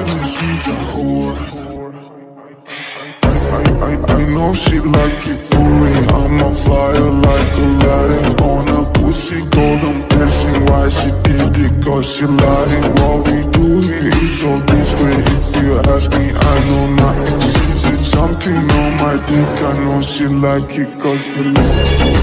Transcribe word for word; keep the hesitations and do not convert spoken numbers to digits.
and she's a whore. I, I, I know she like it for me. I'm a flyer like Aladdin on a pussy golden blessing. Why she did it? Cause she lying. What we do here is so discreet. If you ask me, I know nothing. She did something on my dick. I know she like it cause she like it.